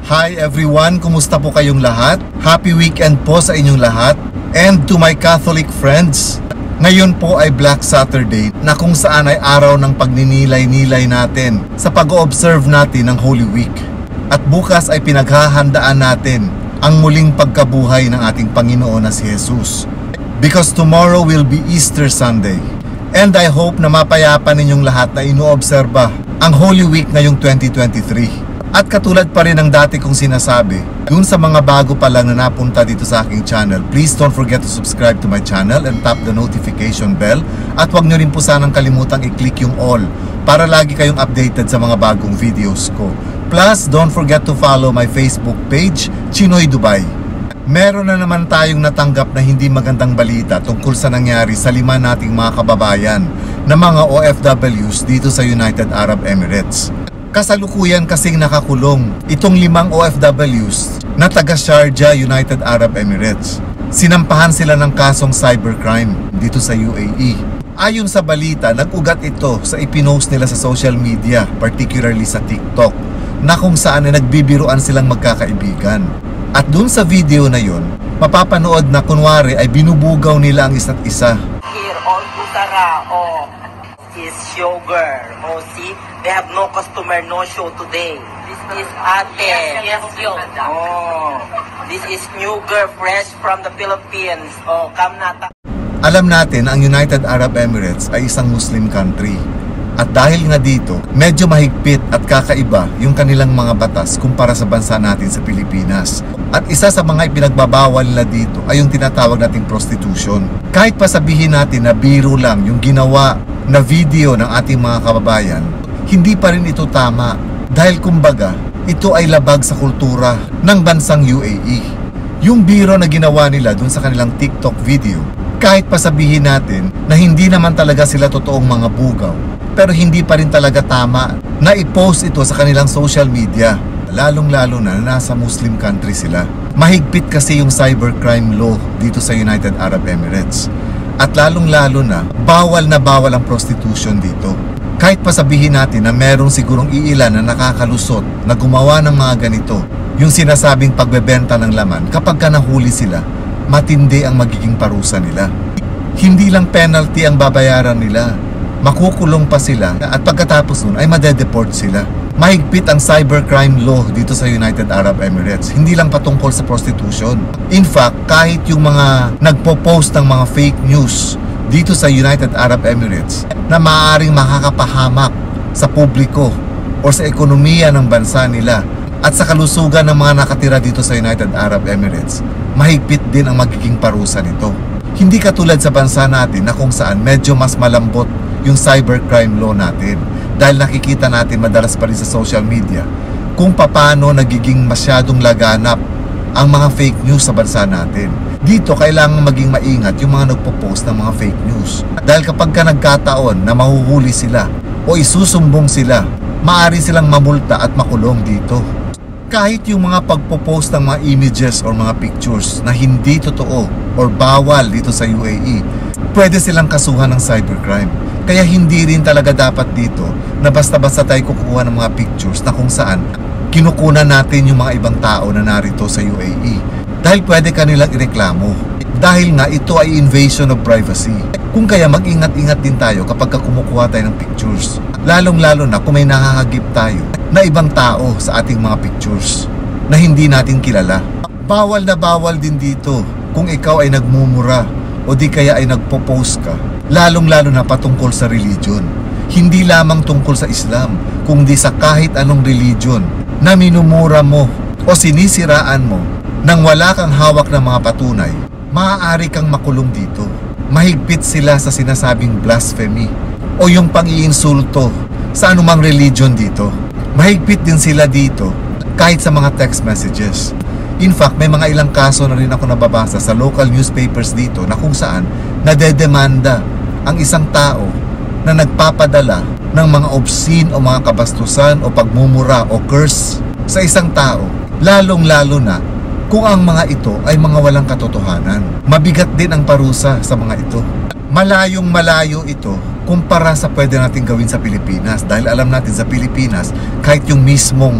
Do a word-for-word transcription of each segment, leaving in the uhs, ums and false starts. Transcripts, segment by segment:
Hi everyone, kumusta po kayong lahat? Happy weekend po sa inyong lahat. And to my Catholic friends, ngayon po ay Black Saturday na kung saan ay araw ng pagninilay-nilay natin sa pag-o-observe natin ng Holy Week. At bukas ay pinaghahandaan natin ang muling pagkabuhay ng ating Panginoon na si Jesus. Because tomorrow will be Easter Sunday. And I hope na mapayapa ninyong lahat na inoobserba ang Holy Week ngayong twenty twenty-three. At katulad pa rin ng dati kong sinasabi, dun sa mga bago pa lang na napunta dito sa aking channel, please don't forget to subscribe to my channel and tap the notification bell. At huwag nyo rin po sanang kalimutang i-click yung all para lagi kayong updated sa mga bagong videos ko. Plus, don't forget to follow my Facebook page, Chinoy Dubai. Meron na naman tayong natanggap na hindi magandang balita tungkol sa nangyari sa lima nating mga kababayan na mga O F Ws dito sa United Arab Emirates. Kasalukuyan kasing nakakulong itong limang O F Ws na taga Sharjah, United Arab Emirates. Sinampahan sila ng kasong cybercrime dito sa U A E. Ayon sa balita, nag-ugat ito sa ipinost nila sa social media, particularly sa TikTok, na kung saan ay nagbibiruan silang magkakaibigan. At dun sa video na yon, mapapanood na kunwari ay binubugaw nila ang isa't isa. Here, all Kusara, oh, is sugar. Oh, see, we have no customer, no show today. This is ate. Yes, yo. Oh, this is new girl, fresh from the Philippines. Oh, come na. Alam natin ang United Arab Emirates ay isang Muslim country. At dahil nga dito, medyo mahigpit at kakaiba yung kanilang mga batas kumpara sa bansa natin sa Pilipinas. At isa sa mga ipinagbabawal nila dito ay yung tinatawag nating prostitution. Kahit pa sabihin natin na biro lang yung ginawa na video ng ating mga kababayan, hindi pa rin ito tama. Dahil kumbaga, ito ay labag sa kultura ng bansang U A E. Yung biro na ginawa nila dun sa kanilang TikTok video, kahit pa sabihin natin na hindi naman talaga sila totoong mga bugaw, pero hindi pa rin talaga tama na i-post ito sa kanilang social media, lalong-lalo na na nasa Muslim country sila. Mahigpit kasi yung cybercrime law dito sa United Arab Emirates. At lalong-lalo na, bawal na bawal ang prostitution dito. Kahit pa sabihin natin na merong sigurong iilan na nakakalusot na gumawa ng mga ganito, yung sinasabing pagbebenta ng laman, kapag ka nahuli sila, matindi ang magiging parusa nila. Hindi lang penalty ang babayaran nila, makukulong pa sila at pagkatapos nun ay madedeport sila. Mahigpit ang cybercrime law dito sa United Arab Emirates, hindi lang patungkol sa prostitution. In fact, kahit yung mga nagpo-post ng mga fake news dito sa United Arab Emirates na maaaring makakapahamak sa publiko o sa ekonomiya ng bansa nila at sa kalusugan ng mga nakatira dito sa United Arab Emirates, mahigpit din ang magiging parusa nito. Hindi katulad sa bansa natin na kung saan medyo mas malambot yung cybercrime law natin. Dahil nakikita natin madalas pa rin sa social media kung paano nagiging masyadong laganap ang mga fake news sa bansa natin. Dito kailangan maging maingat yung mga nagpo-post ng mga fake news. Dahil kapag ka nagkataon na mahuhuli sila o isusumbong sila, maaari silang mamulta at makulong dito. Kahit yung mga pagpo-post ng mga images or mga pictures na hindi totoo or bawal dito sa U A E, pwede silang kasuhan ng cybercrime. Kaya hindi rin talaga dapat dito na basta-basta tayo kukuha ng mga pictures na kung saan kinukunan natin yung mga ibang tao na narito sa U A E. Dahil pwede kanilang ireklamo. Dahil nga ito ay invasion of privacy. Kung kaya mag-ingat-ingat din tayo kapag kumukuha tayo ng pictures. Lalong-lalo na kung may nahahagip tayo na ibang tao sa ating mga pictures na hindi natin kilala. Bawal na bawal din dito kung ikaw ay nagmumura o di kaya ay nagpo-post ka, lalong-lalo na patungkol sa religion. Hindi lamang tungkol sa Islam, kundi sa kahit anong religion na minumura mo o sinisiraan mo nang wala kang hawak ng mga patunay, maaari kang makulong dito. Mahigpit sila sa sinasabing blasphemy o yung pang-iinsulto sa anumang religion dito. Mahigpit din sila dito kahit sa mga text messages. In fact, may mga ilang kaso na rin ako nababasa sa local newspapers dito na kung saan nadedemanda ang isang tao na nagpapadala ng mga obscene o mga kabastusan o pagmumura o curse sa isang tao, lalong-lalo na kung ang mga ito ay mga walang katotohanan. Mabigat din ang parusa sa mga ito. Malayong malayo ito kumpara sa pwede natin gawin sa Pilipinas. Dahil alam natin sa Pilipinas, kahit yung mismong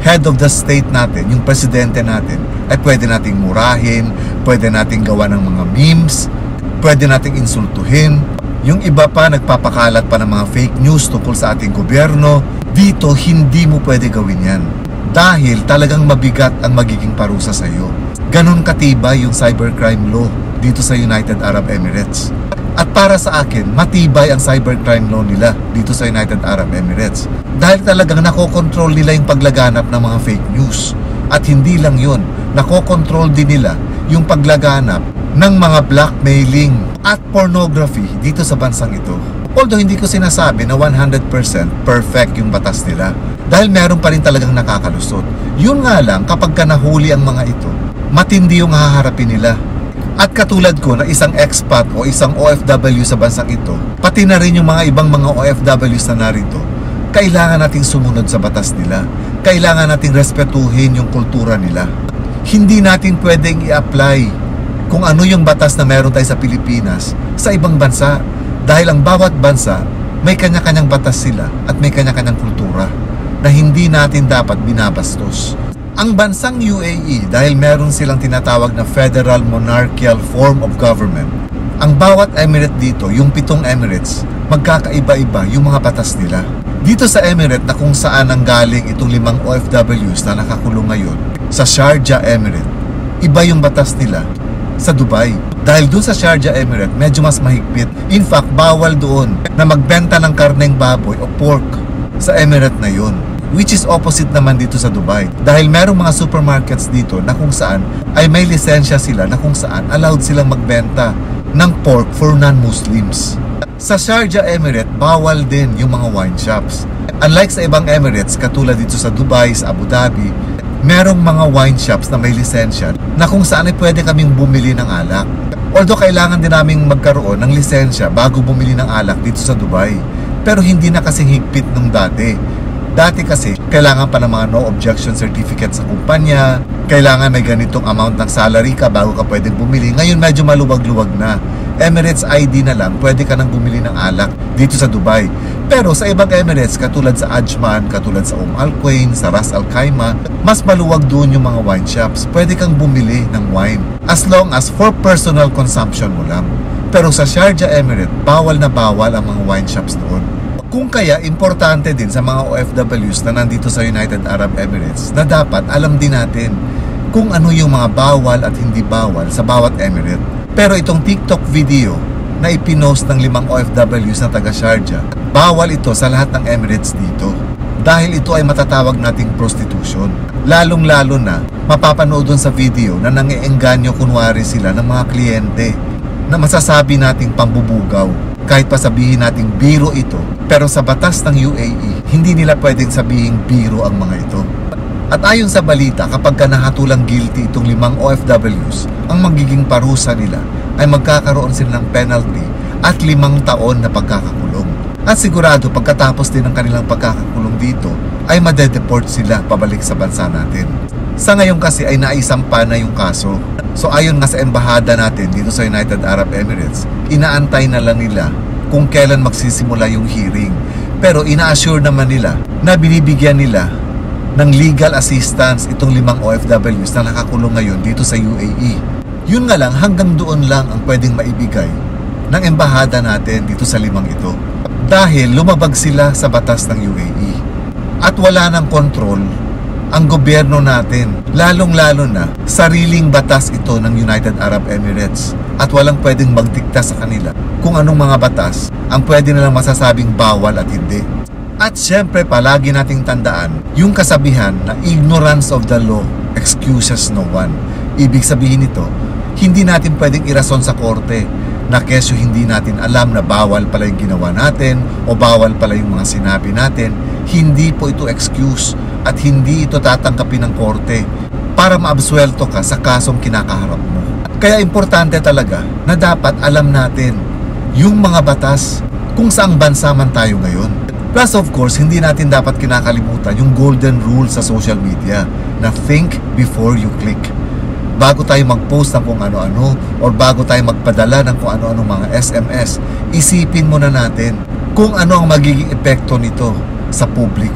head of the state natin, yung presidente natin, ay pwede nating murahin, pwede nating gawa ng mga memes, pwede nating insultuhin. Yung iba pa nagpapakalat pa ng mga fake news tungkol sa ating gobyerno. Dito, hindi mo pwede gawin yan. Dahil talagang mabigat ang magiging parusa sa iyo. Ganon katibay yung cybercrime law dito sa United Arab Emirates. At para sa akin, matibay ang cybercrime law nila dito sa United Arab Emirates. Dahil talagang nakokontrol nila yung paglaganap ng mga fake news. At hindi lang yun, nakokontrol din nila yung paglaganap ng mga blackmailing at pornography dito sa bansang ito. Although hindi ko sinasabi na one hundred percent perfect yung batas nila. Dahil meron pa rin talagang nakakalusot. Yun nga lang, kapag ka nahuli ang mga ito, matindi yung haharapin nila. At katulad ko na isang expat o isang O F W sa bansang ito, pati na rin yung mga ibang mga O F Ws na narito, kailangan nating sumunod sa batas nila. Kailangan nating respetuhin yung kultura nila. Hindi natin pwedeng i-apply kung ano yung batas na meron tayo sa Pilipinas sa ibang bansa. Dahil ang bawat bansa, may kanya-kanyang batas sila at may kanya-kanyang kultura na hindi natin dapat binabastos. Ang bansang U A E, dahil meron silang tinatawag na Federal Monarchical Form of Government, ang bawat emirate dito, yung pitong emirates, magkakaiba-iba yung mga batas nila. Dito sa emirate na kung saan ang galing itong limang O F Ws na nakakulong ngayon, sa Sharjah Emirate, iba yung batas nila sa Dubai. Dahil dun sa Sharjah Emirate, medyo mas mahigpit. In fact, bawal doon na magbenta ng karneng baboy o pork sa emirate na yun. Which is opposite naman dito sa Dubai. Dahil merong mga supermarkets dito na kung saan ay may lisensya sila na kung saan allowed silang magbenta ng pork for non-Muslims. Sa Sharjah Emirate, bawal din yung mga wine shops. Unlike sa ibang emirates, katulad dito sa Dubai, sa Abu Dhabi, merong mga wine shops na may lisensya na kung saan ay pwede kaming bumili ng alak. Although kailangan din naming magkaroon ng lisensya bago bumili ng alak dito sa Dubai. Pero hindi na kasing higpit nung dati. Dati kasi, kailangan pa ng mga no objection certificate sa kumpanya, kailangan may ganitong amount ng salary ka bago ka pwedeng bumili. Ngayon medyo maluwag-luwag na. Emirates I D na lang, pwede ka nang bumili ng alak dito sa Dubai. Pero sa ibang Emirates, katulad sa Ajman, katulad sa Umm Al Quwain, sa Ras Al Khaimah, mas maluwag doon yung mga wine shops. Pwede kang bumili ng wine as long as for personal consumption mo lang. Pero sa Sharjah Emirate, bawal na bawal ang mga wine shops doon. Kung kaya, importante din sa mga O F Ws na nandito sa United Arab Emirates na dapat alam din natin kung ano yung mga bawal at hindi bawal sa bawat emirate. Pero itong TikTok video na ipinost ng limang O F Ws na taga Sharjah, bawal ito sa lahat ng emirates dito. Dahil ito ay matatawag nating prostitution. Lalong-lalo na, mapapanood dun sa video na nangiengganyo kunwari sila ng mga kliyente na masasabi nating pambubugaw. Kahit pa sabihin nating biro ito, pero sa batas ng U A E, hindi nila pwedeng sabihin biro ang mga ito. At ayon sa balita, kapag ka nahatulang guilty itong limang O F Ws, ang magiging parusa nila ay magkakaroon sila ng penalty at limang taon na pagkakakulong. At sigurado pagkatapos din ng kanilang pagkakakulong dito, ay madedeport sila pabalik sa bansa natin. Sa ngayon kasi ay naisampa na yung kaso. So ayon nga sa embahada natin dito sa United Arab Emirates, inaantay na lang nila kung kailan magsisimula yung hearing. Pero ina-assure naman nila na binibigyan nila ng legal assistance itong limang O F Ws na nakakulong ngayon dito sa U A E. Yun nga lang, hanggang doon lang ang pwedeng maibigay ng embahada natin dito sa limang ito. Dahil lumabag sila sa batas ng U A E. At wala ng kontrol ang gobyerno natin, lalong-lalo na sariling batas ito ng United Arab Emirates. At walang pwedeng magdikta sa kanila kung anong mga batas ang pwede nilang masasabing bawal at hindi. At syempre palagi nating tandaan yung kasabihan na ignorance of the law excuses no one. Ibig sabihin nito, hindi natin pwedeng irason sa korte na kesyo hindi natin alam na bawal pala yung ginawa natin o bawal pala yung mga sinabi natin. Hindi po ito excuse at hindi ito tatangkapin ng korte para maabsuelto ka sa kasong kinakaharap mo. Kaya importante talaga na dapat alam natin yung mga batas kung saang bansa man tayo ngayon. Plus of course, hindi natin dapat kinakalimutan yung golden rule sa social media na think before you click. Bago tayo mag-post ng kung ano-ano or bago tayo magpadala ng kung ano-ano mga S M S, isipin muna natin kung ano ang magiging epekto nito sa publiko,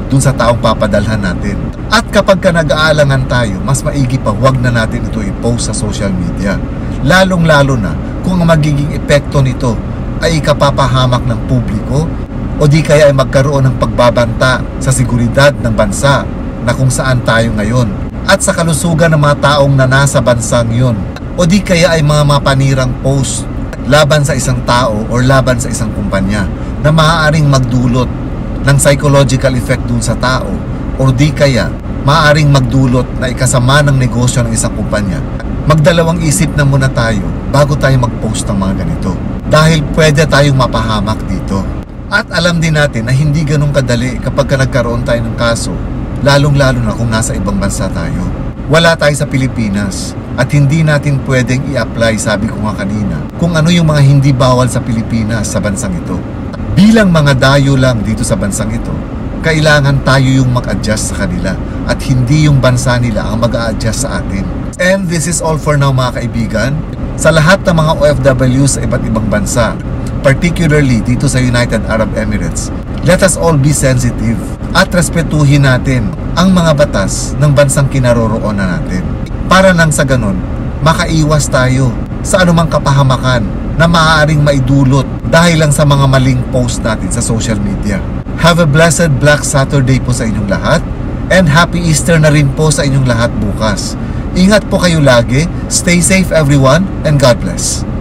dun sa taong papadalhan natin. At kapag ka nag-aalangan tayo, mas maigi pa huwag na natin ito i-post sa social media. Lalong-lalo na kung ang magiging epekto nito ay ikapapahamak ng publiko o di kaya ay magkaroon ng pagbabanta sa seguridad ng bansa na kung saan tayo ngayon at sa kalusugan ng mga taong na nasa bansang yun, o di kaya ay mga mapanirang post laban sa isang tao o laban sa isang kumpanya na maaaring magdulot ng psychological effect dun sa tao o di kaya maaaring magdulot na ikasama ng negosyo ng isang kumpanya. Magdalawang isip na muna tayo bago tayo mag-post ng mga ganito dahil pwede tayong mapahamak dito. At alam din natin na hindi ganun kadali kapag ka nagkaroon tayo ng kaso, lalong-lalo na kung nasa ibang bansa tayo. Wala tayo sa Pilipinas at hindi natin pwedeng i-apply, sabi ko nga kanina, kung ano yung mga hindi bawal sa Pilipinas sa bansang ito. Bilang mga dayo lang dito sa bansang ito, kailangan tayo yung mag-adjust sa kanila at hindi yung bansa nila ang mag-a-adjust sa atin. And this is all for now mga kaibigan. Sa lahat ng mga O F W sa iba't ibang bansa, particularly dito sa United Arab Emirates, let us all be sensitive at respetuhin natin ang mga batas ng bansang kinaroroonan natin. Para nang sa ganon, makaiwas tayo sa anumang kapahamakan na maaaring maidulot dahil lang sa mga maling post natin sa social media. Have a blessed Black Saturday po sa inyong lahat and Happy Easter na rin po sa inyong lahat bukas. Ingat po kayo lagi, stay safe everyone, and God bless.